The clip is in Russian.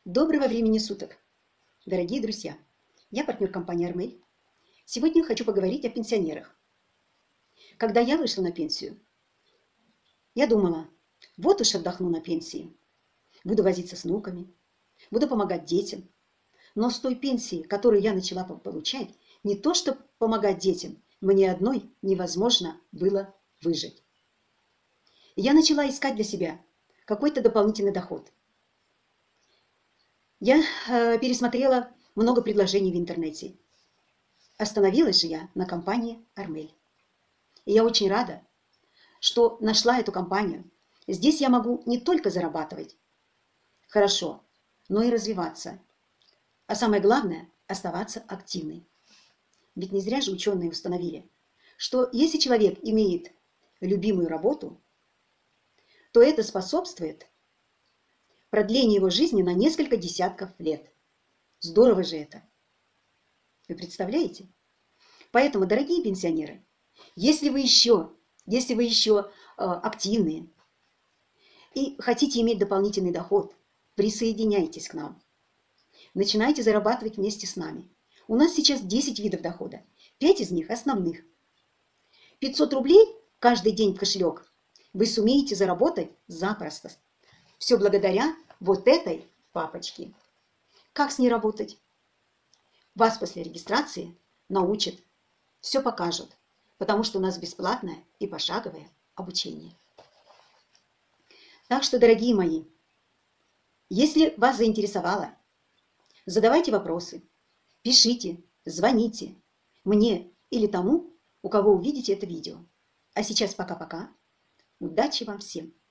Доброго времени суток, дорогие друзья! Я партнер компании «Армель». Сегодня хочу поговорить о пенсионерах. Когда я вышла на пенсию, я думала, вот уж отдохну на пенсии, буду возиться с внуками, буду помогать детям. Но с той пенсии, которую я начала получать, не то что помогать детям, мне одной невозможно было выжить. Я начала искать для себя какой-то дополнительный доход. Я пересмотрела много предложений в интернете. Остановилась же я на компании «Армель». И я очень рада, что нашла эту компанию. Здесь я могу не только зарабатывать хорошо, но и развиваться. А самое главное – оставаться активной. Ведь не зря же ученые установили, что если человек имеет любимую работу, то это способствует продлению его жизни на несколько десятков лет. Здорово же это! Вы представляете? Поэтому, дорогие пенсионеры, если вы еще активные и хотите иметь дополнительный доход, присоединяйтесь к нам. Начинайте зарабатывать вместе с нами. У нас сейчас 10 видов дохода, 5 из них основных. 500 рублей каждый день в кошелек вы сумеете заработать запросто. Все благодаря вот этой папочке. Как с ней работать? Вас после регистрации научат, все покажут, потому что у нас бесплатное и пошаговое обучение. Так что, дорогие мои, если вас заинтересовало, задавайте вопросы, пишите, звоните мне или тому, у кого увидите это видео. А сейчас пока-пока. Удачи вам всем!